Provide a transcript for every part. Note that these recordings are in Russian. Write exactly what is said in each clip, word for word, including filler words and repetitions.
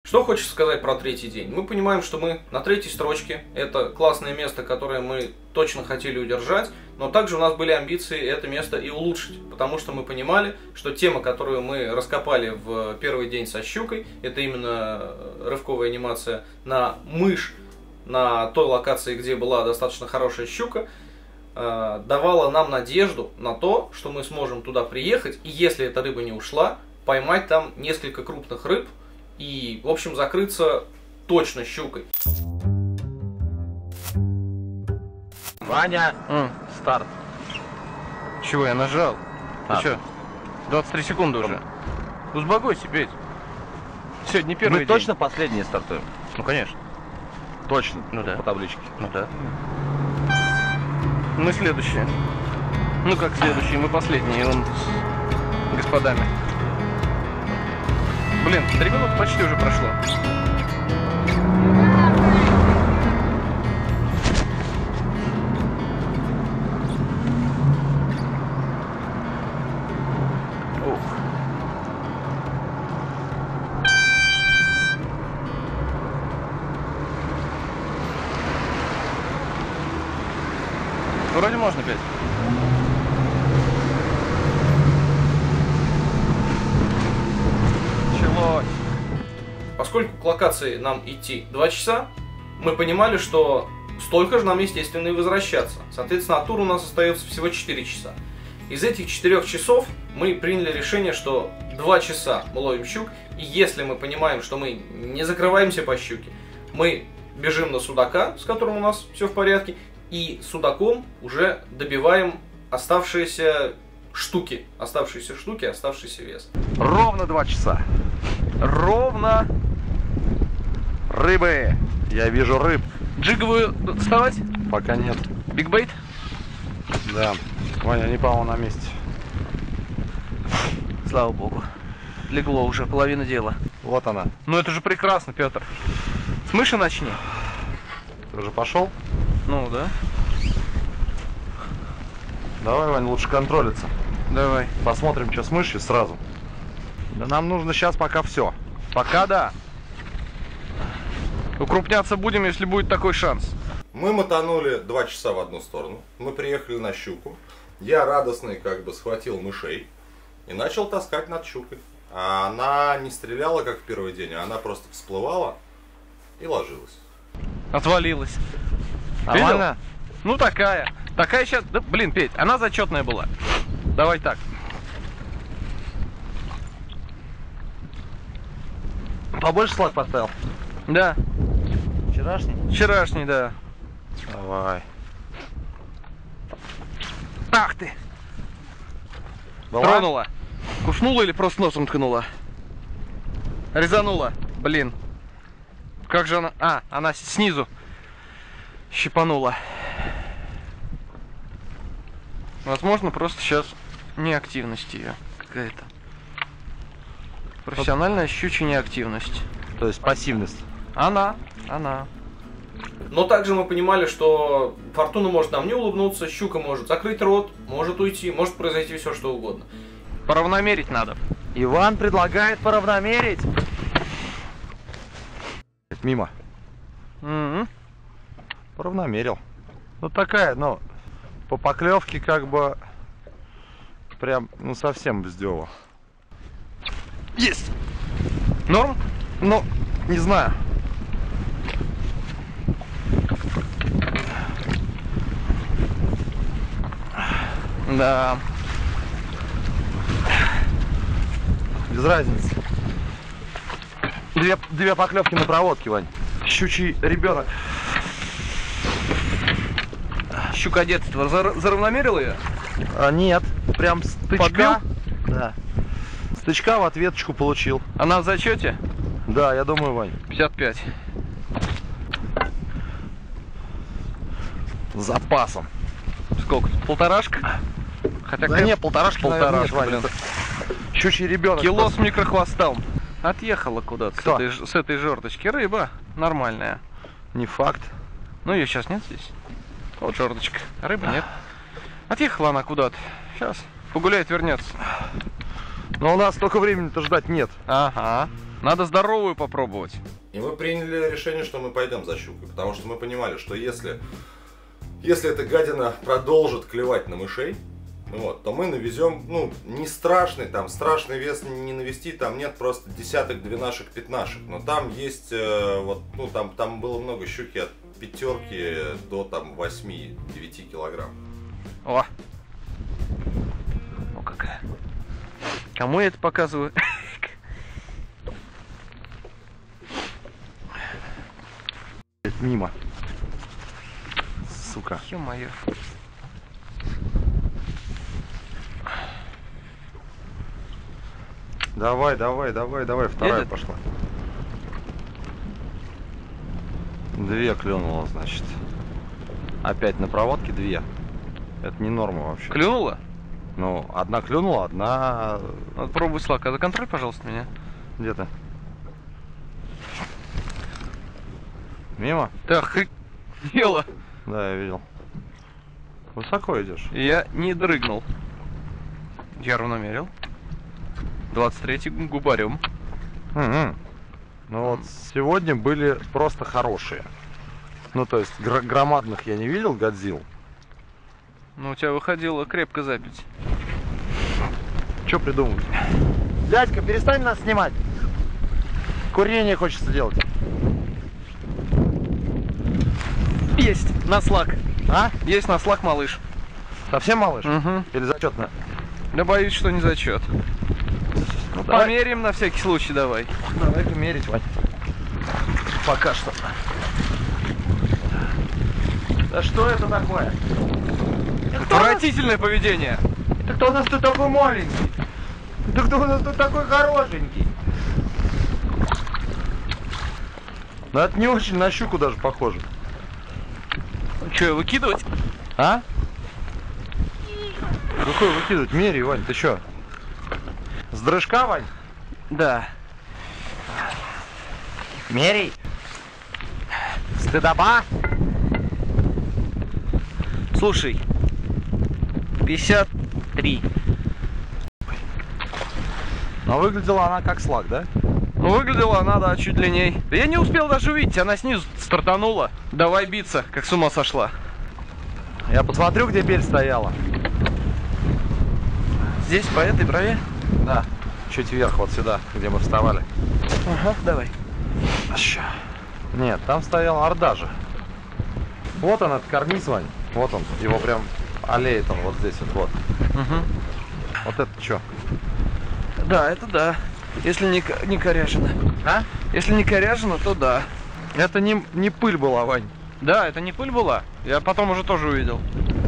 Что хочется сказать про третий день? Мы понимаем, что мы на третьей строчке. Это классное место, которое мы точно хотели удержать. Но также у нас были амбиции это место и улучшить. Потому что мы понимали, что тема, которую мы раскопали в первый день со щукой, это именно рывковая анимация на мышь, на той локации, где была достаточно хорошая щука, давала нам надежду на то, что мы сможем туда приехать. И если эта рыба не ушла, поймать там несколько крупных рыб. И, в общем, закрыться точно щукой. Ваня, М, старт. Чего я нажал? А. Ты что? двадцать три секунды уже. Успокойся, Петь. Сегодня не первый Мы день. точно последние стартуем? Ну, конечно. Точно. Ну да. По табличке. Ну да. Мы следующие. Ну как следующие? Мы последние. Он с господами. Блин, три минуты почти уже прошло. Ух. Вроде можно пять. Началось. Поскольку к локации нам идти два часа, мы понимали, что столько же нам, естественно, и возвращаться. Соответственно, от тура у нас остается всего четыре часа. Из этих четырёх часов мы приняли решение, что два часа мы ловим щук, и если мы понимаем, что мы не закрываемся по щуке, мы бежим на судака, с которым у нас все в порядке, и судаком уже добиваем оставшиеся штуки, оставшиеся штуки, оставшийся вес. Ровно два часа. Ровно. Рыбы. Я вижу рыб. Джиговую доставать? Пока нет. Бигбейт? Да. Ваня, они, по-моему, на месте. Слава богу. Легло уже, половина дела. Вот она. Ну это же прекрасно, Петр. С мыши начни. Ты уже пошел? Ну да. Давай, Ваня, лучше контролиться. Давай. Посмотрим, что с мышью сразу. Да нам нужно сейчас пока все. Пока да. Укрупняться будем, если будет такой шанс. Мы мотанули два часа в одну сторону. Мы приехали на щуку. Я радостный как бы схватил мышей и начал таскать над щукой. А она не стреляла, как в первый день, а она просто всплывала и ложилась. Отвалилась. Нормально? Ну такая. Такая сейчас... Да, блин, Петь, она зачетная была. Давай так. Побольше слаг поставил? Да. Вчерашний? Вчерашний, да. Давай. Ах ты! Была? Тронула. Кушнула или просто носом ткнула? Резанула. Блин. Как же она... А, она снизу щипанула. Возможно, просто сейчас неактивность ее какая-то. Профессиональная щучья неактивность. То есть пассивность. Она, она. Но также мы понимали, что фортуна может нам не улыбнуться, щука может закрыть рот, может уйти, может произойти все что угодно. Поравномерить надо. Иван предлагает поравномерить. Мимо. Угу. Поравномерил. Ну такая, ну, по поклевке как бы прям, ну совсем бздёво. Есть! Норм? Ну, не знаю. Да. Без разницы. Две, две поклевки на проводке, Вань. Щучий ребенок. Щука детства. Зар заравномерил ее? А, нет, прям стычка. Подбил? Да. Стычка в ответочку получил. Она в зачете? Да, я думаю, Вань. пятьдесят пять. С запасом. Сколько? Полторашка? Хотя Да как... не, полторашки, полторашка, наверное, нет, блин. Вань. Щучий ребенок. Кило просто. с микрохвостом. Отъехала куда-то с Кто? этой, ж- с этой жердочки. Рыба нормальная. Не факт. Ну ее сейчас нет здесь. Вот жердочка. А рыбы нет. Отъехала она куда-то. Сейчас погуляет, вернется. Но у нас столько времени-то ждать нет. Ага. Надо здоровую попробовать. И мы приняли решение, что мы пойдем за щукой, потому что мы понимали, что если, если эта гадина продолжит клевать на мышей, вот, то мы навезем, ну, не страшный, там, страшный вес не навести, там нет просто десяток, двенашек, пятнашек, но там есть, э, вот, ну, там, там было много щуки от пятерки до, там, восьми-девяти килограмм. О! О, какая. Кому я это показываю? Мимо. Сука. Ё-моё. Давай, давай, давай, давай, вторая Едет? пошла. Две клюнуло, значит. Опять на проводке две. Это не норма вообще. Клюнула? Ну, одна клюнула, одна... Надо пробовать слаг. А за контроль, пожалуйста, меня. Где ты? Мимо? Ты охренела. Да, я видел. Высоко идешь. Я не дрыгнул. Я равномерил. двадцать третий губарем. Угу. Ну вот сегодня были просто хорошие. Ну то есть гр громадных я не видел, Годзилл. Ну у тебя выходило крепко запить. Что придумать? Дядька, перестань нас снимать. Курение хочется делать. Есть на слаг. А? Есть на слаг, малыш. Совсем малыш? Угу. Или зачетно? Да боюсь, что не зачет. Ну, давай. Померим на всякий случай, давай. Давай-ка мерить, Вань. Пока что. Да что это такое? Отвратительное поведение. Да кто у нас тут такой маленький? Да кто у нас тут такой хорошенький? Ну это не очень на щуку даже похоже. Че, выкидывать? А? Какой выкидывать? Мери, Вань, ты чё? С дрыжка, Вань? Да. Мерей. Стыдоба. Слушай. пятьдесят три. Но выглядела она как слаг, да? Ну, выглядела она, да, чуть длинней. Да я не успел даже увидеть, она снизу стартанула. Давай биться, как с ума сошла. Я посмотрю, где бель стояла. Здесь, по этой брове? Да. Чуть вверх, вот сюда, где мы вставали. Ага, давай. Ща. Нет, там стоял орда же. Вот он, этот карниз, Вань. Вот он, его прям аллеет он вот здесь вот. Вот, Угу. вот это что? Да, это да. Если не, не коряжено. А? Если не коряжено, то да. Это не, не пыль была, Вань. Да, это не пыль была. Я потом уже тоже увидел.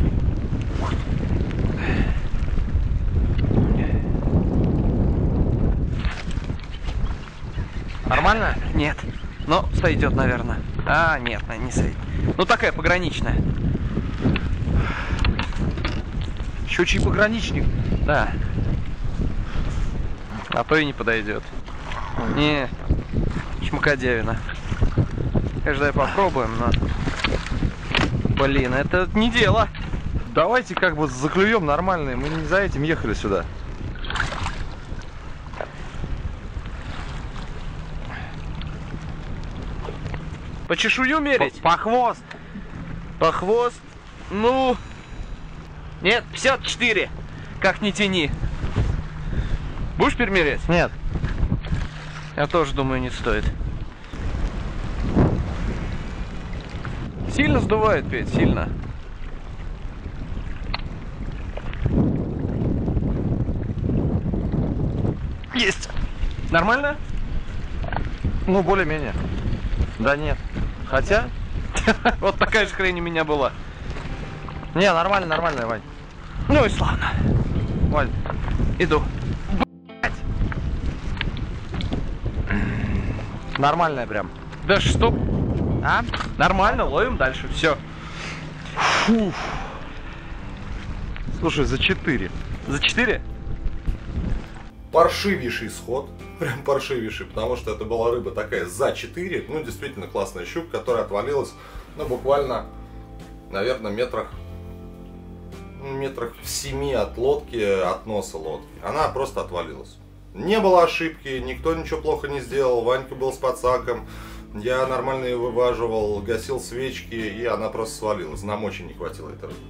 Нормально? Нет. Но сойдет, наверное. А, нет, не сойдет. Ну такая пограничная. Щучий пограничник. Да. А то и не подойдет. Не, чмокодявина. Конечно, давай попробуем, но... Блин, это не дело. Давайте как бы заклюем нормальные. Мы не за этим ехали сюда. По чешую мерить? По, по хвост. По хвост? Ну... Нет, пятьдесят четыре. Как ни тяни. Будешь перемерять? Нет. Я тоже думаю, не стоит. Сильно сдувает, Петь, сильно. Есть. Нормально? Ну, более-менее. Да нет. Хотя... Вот такая же хрень у меня была. Не, нормально, нормально, Вань. Ну и славно. Вань. Иду. Нормальная прям. Да что? А? Нормально, ловим дальше. Все. Фу. Слушай, за четыре. За четыре? Паршивейший сход, прям паршивейший, потому что это была рыба такая за четыре, ну действительно классная щука, которая отвалилась, ну буквально, наверное, метрах, метрах в семи от лодки, от носа лодки. Она просто отвалилась. Не было ошибки, никто ничего плохо не сделал. Ванька был с подсаком. Я нормально ее вываживал, гасил свечки, и она просто свалилась. Нам очень не хватило этой рыбы.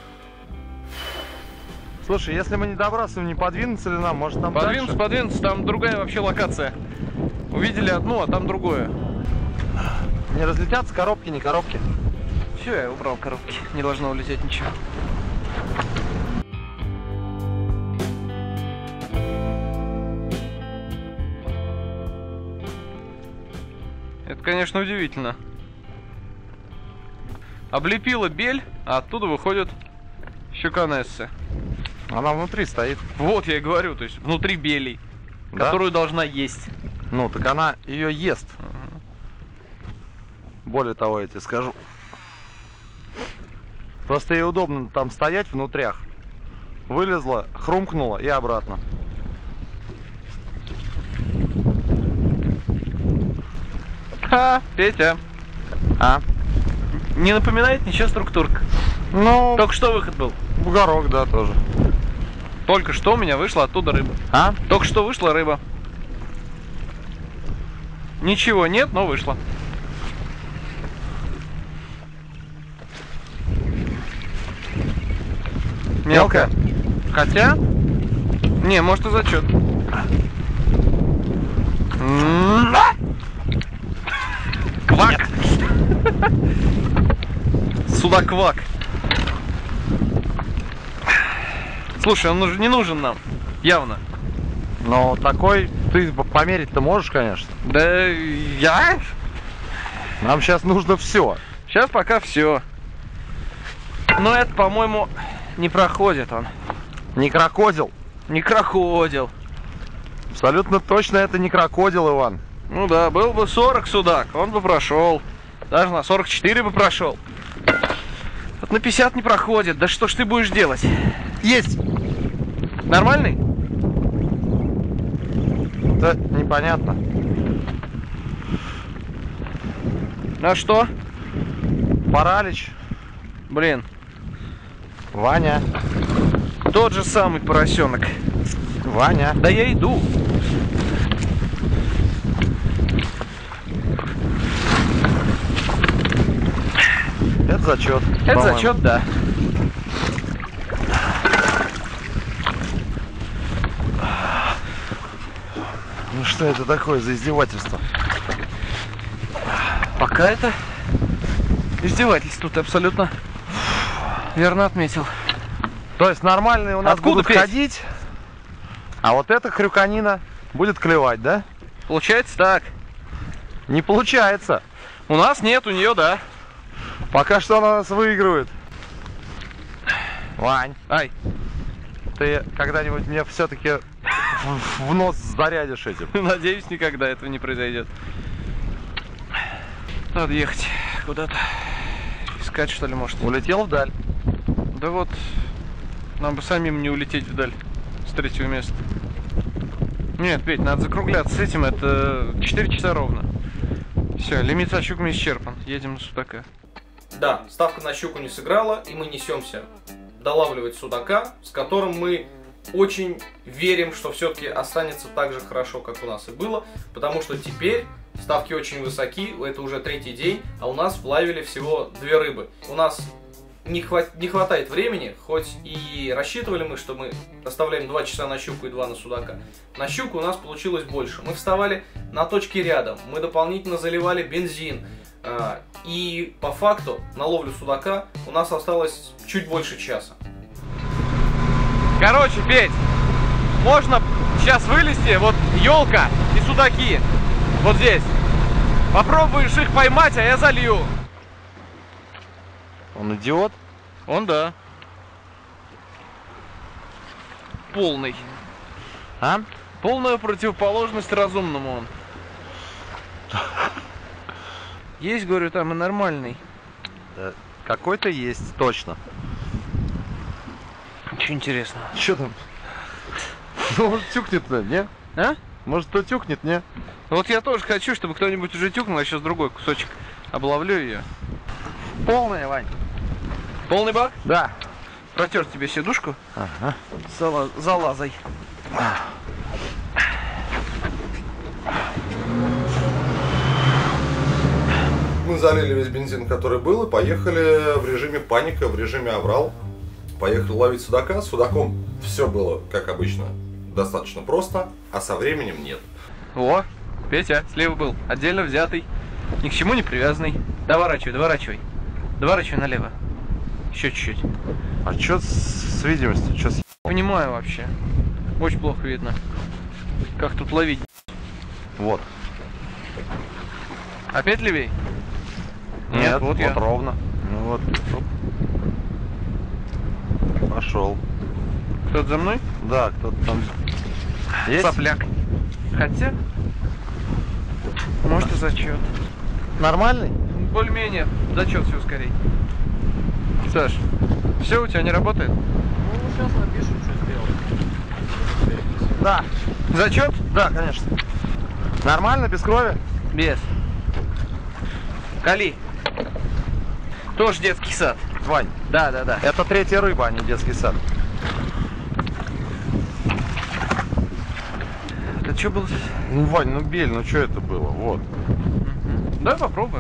Слушай, если мы не добрасываем, не подвинуться ли нам? Может, там Подвинуться, дальше? подвинуться, там другая вообще локация. Увидели одну, а там другое. Не разлетятся коробки, не коробки? Все, я убрал коробки, не должно улететь ничего. Это, конечно, удивительно. Облепила бель, а оттуда выходят щуканессы. Она внутри стоит. Вот я и говорю, то есть внутри белей, Да? которую должна есть. Ну, так она ее ест. Более того, я тебе скажу. Просто ей удобно там стоять внутрях. Вылезла, хрумкнула и обратно. Ха, Петя. А? Не напоминает ничего структурка. Ну, Только что выход был. бугорок, да, тоже. Только что у меня вышла оттуда рыба. А? Только что вышла рыба. Ничего нет, но вышла. Мелкая. Хотя... Не, может и зачет. Квак! Судаквак. Слушай, он уже не нужен нам. Явно. Но такой ты померить-то можешь, конечно. Да я? Нам сейчас нужно все. Сейчас пока все. Но это, по-моему, не проходит он. Не крокодил. Не крокодил. Абсолютно точно это не крокодил, Иван. Ну да, был бы сорок судак, он бы прошел. Даже на сорок четыре бы прошел. Вот на пятьдесят не проходит. Да что ж ты будешь делать? Есть. Нормальный? Да непонятно. А что? Паралич. Блин, Ваня. тот же самый поросенок. Ваня. Да я иду. Это зачет. Это по-моему. зачет, да. Ну что это такое за издевательство? Пока это издевательство, ты абсолютно верно отметил. То есть нормальные у нас Откуда, будут Петь? ходить, а вот эта хрюканина будет клевать, да? Получается так. Не получается. У нас нет, у нее да. Пока что она нас выигрывает. Вань, Ай, ты когда-нибудь мне все-таки в, в нос зарядишь этим? надеюсь, никогда этого не произойдет. Надо ехать куда-то. Искать, что ли, может. Улетел вдаль. Да вот, нам бы самим не улететь вдаль с третьего места. Нет, Петь, надо закругляться с этим, это четыре часа ровно. Все, лимит со щуками исчерпан, едем на судака. Да, ставка на щуку не сыграла, и мы несемся долавливать судака, с которым мы очень верим, что все-таки останется так же хорошо, как у нас и было, потому что теперь ставки очень высоки, это уже третий день, а у нас вловили всего две рыбы. У нас не, хват... не хватает времени, хоть и рассчитывали мы, что мы оставляем два часа на щуку и два на судака. На щуку у нас получилось больше. Мы вставали на точке рядом, мы дополнительно заливали бензин. И по факту на ловлю судака у нас осталось чуть больше часа. Короче, Петь, можно сейчас вылезти, вот елка и судаки, вот здесь. Попробуешь их поймать, а я залью. Он идиот? Он да. Полный. А? Полная противоположность разумному он. Есть, говорю, там и нормальный. Да, какой-то есть, точно. Ничего интересного. Что там? Ну, может, тюкнет-то, не? А? Может, кто тюкнет, не? Вот я тоже хочу, чтобы кто-нибудь уже тюкнул, а сейчас другой кусочек обловлю ее. Полная, Вань. Полный бак? Да. Протер тебе сидушку. Ага. Зала... Залазай. Мы залили весь бензин, который был, и поехали в режиме паника, в режиме аврал. Поехали ловить судака. С судаком все было, как обычно, достаточно просто, а со временем нет. О, Петя, слева был, отдельно взятый, ни к чему не привязанный. Доворачивай, доворачивай. Доворачивай налево. Еще чуть-чуть. А что с, с видимостью? Чё с... Понимаю вообще. Очень плохо видно. Как тут ловить? Вот. Опять левей? Нет, Нет, вот вот я. ровно. Ну вот. Оп. Пошел. Кто-то за мной? Да, кто-то там. Есть? Сопляк. Хотя, может и зачет. Нормальный? Более-менее. Зачет все скорей. Саш, все у тебя не работает? Ну, сейчас напишу, что сделал. Да. Зачет? Да, конечно. Нормально, без крови? Без. Кали. Тоже детский сад. Вань, Да, да, да. это третья рыба, а не детский сад. Это что было здесь? Ну, Вань, ну бель, ну что это было? Вот. Угу. Давай попробуем.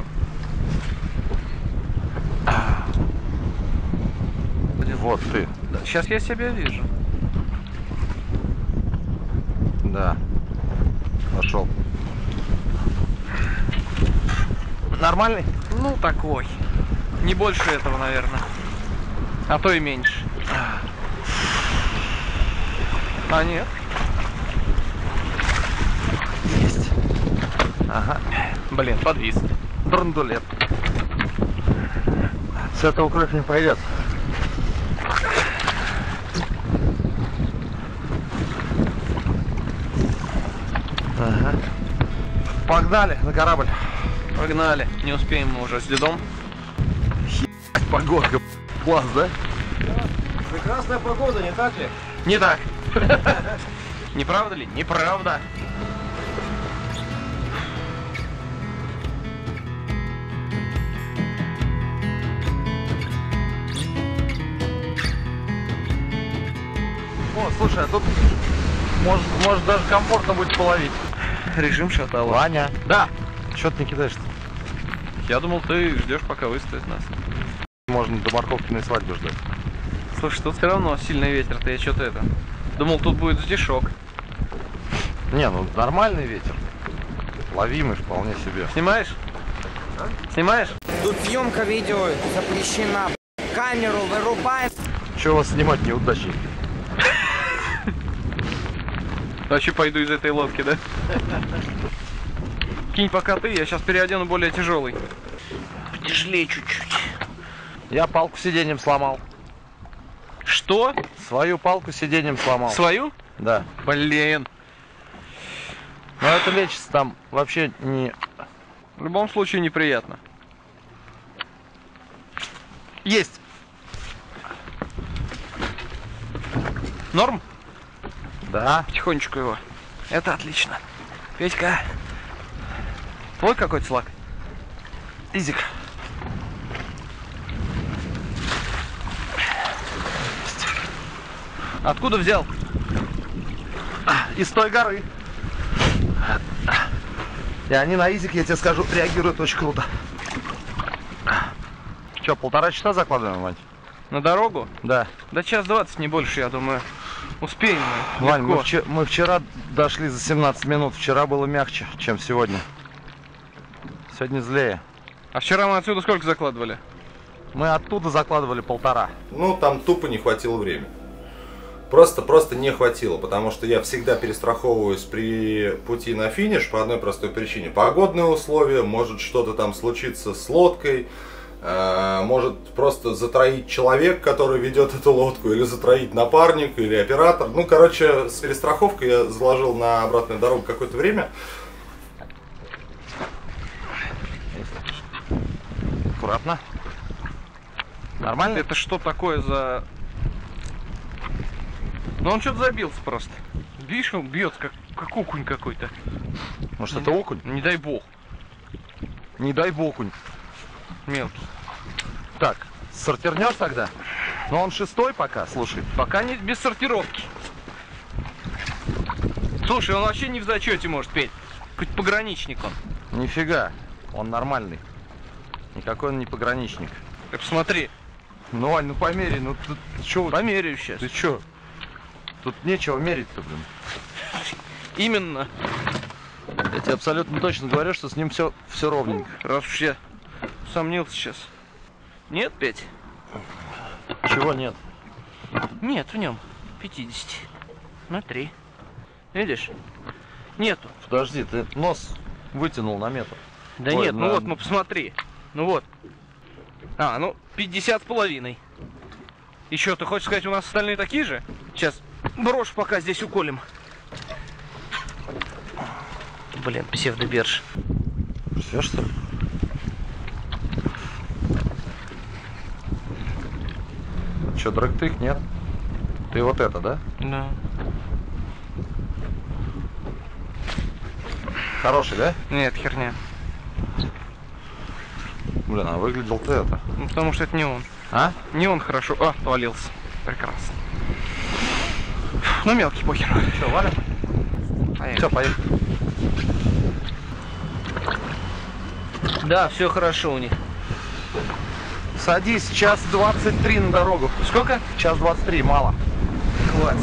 Вот ты. Да, сейчас я себя вижу. Да. Пошел. Нормальный? Ну, такой. Не больше этого, наверное. А то и меньше. А нет. Есть. Ага. Блин, подвис. Драндулет. С этого кровь не пойдет. Ага. Погнали на корабль. Погнали. Не успеем мы уже с дедом. Погодка. Класс, да? Прекрасная погода, не так ли? Не так. Не правда ли? Неправда. О, слушай, а тут может, может даже комфортно будет половить. Режим шатала. Ваня, Да. что ты не кидаешь-то? Я думал, ты ждешь, пока выставит нас. Можно до морковкиной свадьбы ждать. Слушай, тут все равно сильный ветер-то, я что-то это... Думал, тут будет стишок. Не, ну нормальный ветер. Ловимый вполне себе. Снимаешь? А? Снимаешь? Тут съемка видео запрещена. Камеру вырубаем. Чего вас снимать, неудачники? Вообще пойду из этой лодки, да? Кинь пока ты, я сейчас переодену более тяжелый. Тяжелее чуть-чуть. Я палку сиденьем сломал. Что? Свою палку сиденьем сломал. Свою? Да. Блин. Но это лечится там вообще не... В любом случае неприятно. Есть! Норм? Да. Потихонечку его. Это отлично. Петька. Твой какой-то слаг? Изик. Откуда взял? Из той горы. И они на изик, я тебе скажу, реагируют очень круто. Че, полтора часа закладываем, Вань? На дорогу? Да. Да час двадцать, не больше, я думаю. Успеем мы. Вань, мы, Легко. вчера, мы вчера дошли за семнадцать минут. Вчера было мягче, чем сегодня. Сегодня злее. А вчера мы отсюда сколько закладывали? Мы оттуда закладывали полтора. Ну, там тупо не хватило времени. Просто, просто не хватило, потому что я всегда перестраховываюсь при пути на финиш по одной простой причине. Погодные условия, может что-то там случиться с лодкой, э, может просто затроить человек, который ведет эту лодку, или затроить напарник, или оператор. Ну, короче, с перестраховкой я заложил на обратную дорогу какое-то время. Аккуратно. Нормально? Это что такое за... Ну он что-то забился просто. Видишь, он бьется как, как окунь какой-то. Может, это окунь? Не дай бог. Не дай бог окунь. Мелкий. Так, сортирнешь тогда? Ну он шестой пока, слушай. Пока не без сортировки. Слушай, он вообще не в зачете может петь. Хоть пограничник он. Нифига, он нормальный. Никакой он не пограничник. Ты посмотри. Ну, Ань, ну померяй, ну ты, ты чё? Померяю сейчас. Ты чё? Тут нечего мерить-то, блин. Именно. Я тебе абсолютно точно говорю, что с ним все, все ровненько. Раз уж я сомнился сейчас. Нет, Петь? Чего нет? Нет в нем пятьдесят на три. Видишь? Нету. Подожди, ты нос вытянул на метр. Да Ой, нет, на... ну вот, ну посмотри. Ну вот. А, ну пятьдесят с половиной. Еще ты хочешь сказать, у нас остальные такие же? Сейчас брошь пока здесь уколем. Блин, псевдобирж. Все что ли? Че, драгтых нет? Ты вот это, да? Да. Хороший, да? Нет, херня. Блин, а выглядел ты это. Ну потому что это не он. А? Не он хорошо. А, отвалился. Прекрасно. Ну мелкий похер. Че, валим? Все, поехали. Да, все хорошо у них. Садись, час двадцать три на дорогу. Сколько? Час двадцать три, мало. Хватит.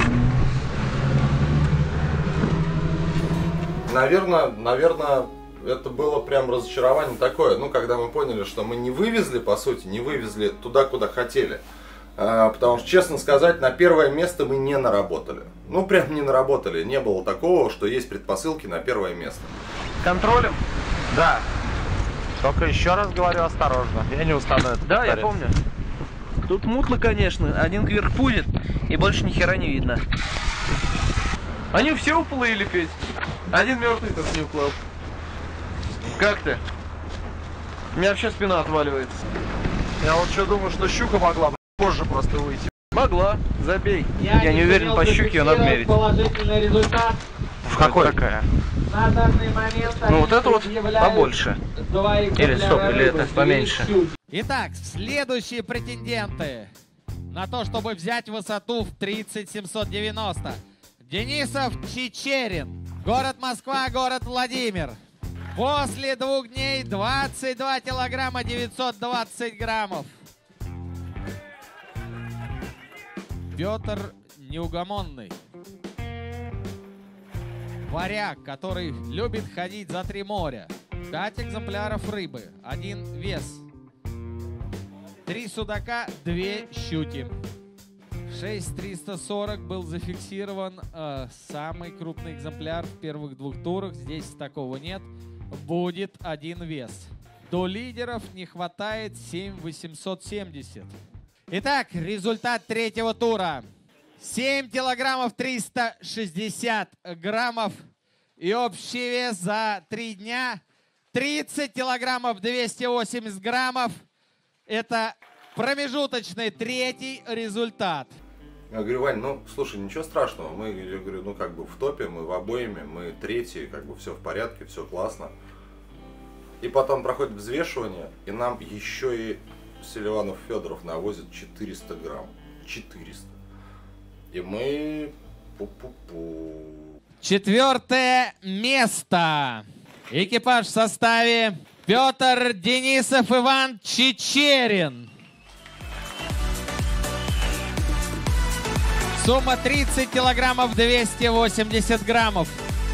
Наверное, наверное, это было прям разочарование такое, ну, когда мы поняли, что мы не вывезли, по сути, не вывезли туда, куда хотели. А, потому что, честно сказать, на первое место мы не наработали. Ну, прям не наработали. Не было такого, что есть предпосылки на первое место. Контролем? Да. Только еще раз говорю, осторожно. Я не устану это Да, я повторять. помню. Тут мутло, конечно. Один кверх пулит, и больше ни хера не видно. Они все уплыли, Петь. Один мертвый только не уплыл. Как ты? У меня вообще спина отваливается. Я вот что думаю, что щука могла бы позже просто выйти. Могла, забей. Я, я не уверен, по щуке ее надо мерить. Положительный результат. В какой? Такая. На данный момент Ну вот это вот предъявляют побольше. два Или стоп, экземпляра или рыбы, это поменьше. две щуки. Итак, следующие претенденты на то, чтобы взять высоту в тридцать семьсот девяносто. Денисов Чичерин. Город Москва, город Владимир. После двух дней двадцать два килограмма девятьсот двадцать граммов. Петр Неугомонный. Варяг, который любит ходить за три моря. Пять экземпляров рыбы, один вес. Три судака, две щуки. шесть триста сорок был зафиксирован э, самый крупный экземпляр в первых двух турах. Здесь такого нет. Будет один вес. До лидеров не хватает семь восемьсот семьдесят. Итак, результат третьего тура. семь килограммов триста шестьдесят граммов. И общий вес за три дня тридцать килограммов двести восемьдесят граммов. Это промежуточный третий результат. Я говорю, Вань, ну, слушай, ничего страшного. Мы, я говорю, ну, как бы в топе, мы в обоими, мы третьи, как бы все в порядке, все классно. И потом проходит взвешивание, и нам еще и Селиванов Федоров навозит четыреста грамм. четыреста. И мы... Пу-пу-пу. Четвертое место. Экипаж в составе Петр Денисов, Иван Чичерин. Сумма тридцать килограммов двести восемьдесят граммов.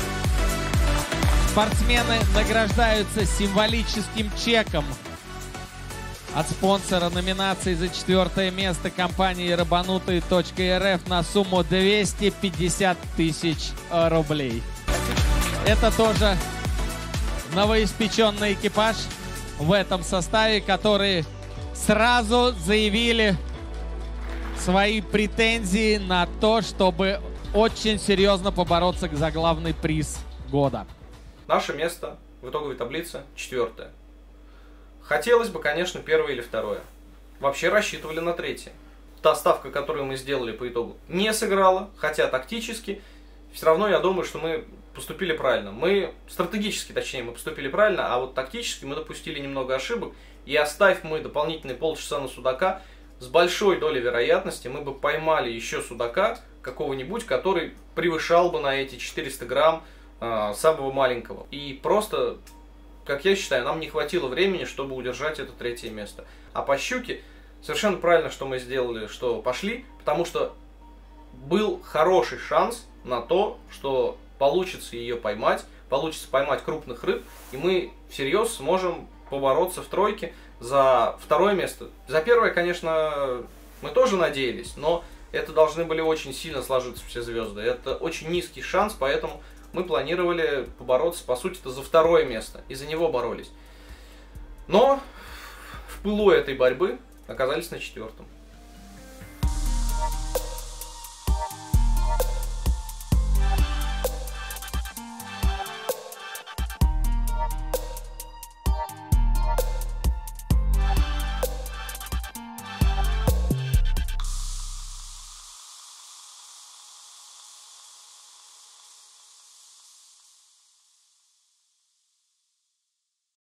Спортсмены награждаются символическим чеком от спонсора номинации за четвертое место компании рыбанутые точка эр эф на сумму двести пятьдесят тысяч рублей. Это тоже новоиспеченный экипаж в этом составе, которые сразу заявили свои претензии на то, чтобы очень серьезно побороться за главный приз года. Наше место в итоговой таблице четвертое. Хотелось бы, конечно, первое или второе. Вообще рассчитывали на третье. Та ставка, которую мы сделали по итогу, не сыграла, хотя тактически, все равно я думаю, что мы поступили правильно. Мы стратегически, точнее, мы поступили правильно, а вот тактически мы допустили немного ошибок. И оставив мы дополнительные полчаса на судака, с большой долей вероятности мы бы поймали еще судака какого-нибудь, который превышал бы на эти четыреста грамм э, самого маленького. И просто как я считаю, нам не хватило времени, чтобы удержать это третье место. А по щуке совершенно правильно, что мы сделали, что пошли, потому что был хороший шанс на то, что получится ее поймать, получится поймать крупных рыб, и мы всерьез сможем побороться в тройке за второе место. За первое, конечно, мы тоже надеялись, но это должны были очень сильно сложиться все звезды. Это очень низкий шанс, поэтому мы планировали побороться, по сути-то, за второе место, и за него боролись. Но в пылу этой борьбы оказались на четвертом.